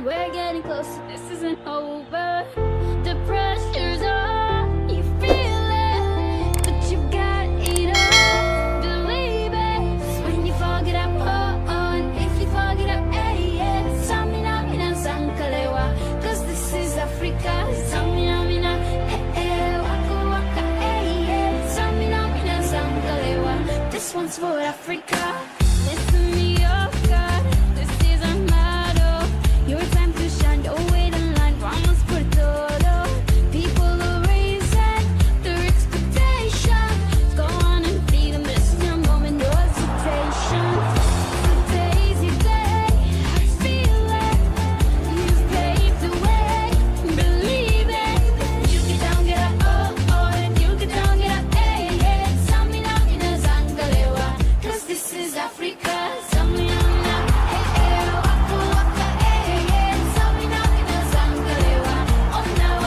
we're getting closer, this isn't over. The pressure's on, you feel it, but you've got it all. Believe it, when you forget up, on. If you forget up, samina mina sankalewa, cause this is Africa. Samina mina, waka waka, samina mina sankalewa. This one's for Africa. Listen me, oh God, this is our motto. Your time to shine, don't wait in line, vamos por todo. People are raising their expectations. Go on and feed them, this is your moment, no hesitation. Today's your day, I feel it. You've paved the way, believe it. You get down, get up, you get down, get up, samina mina zangalewa, cause this is Africa. Samina mina, waka waka, samina mina zangalewa, oh now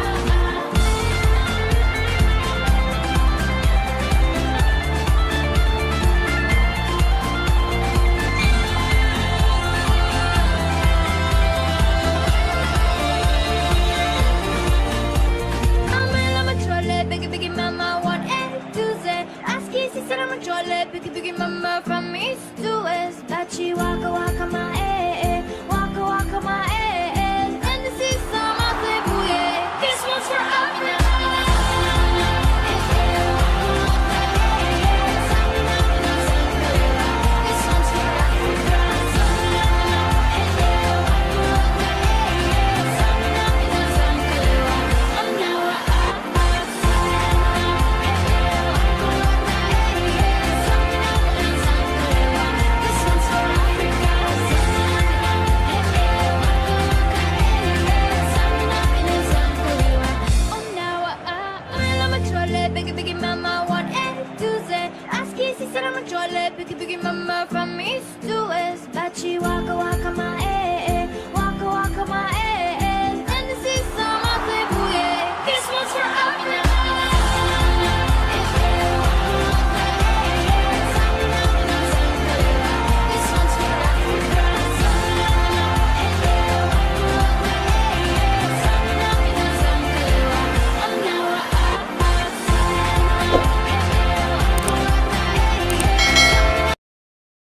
I'm a trolley, biggie mama, 1 A to Z. Ask easy, said I'm a trolley, biggie mama from east to west. Bachi waka waka my waka waka my and this is some Aklebuye. This one's for Africa. This one's for Africa. Biggie mama, 1 A to Z. Ask easy, said I'm a trolley, biggie mama from east to west. Bachi waka waka my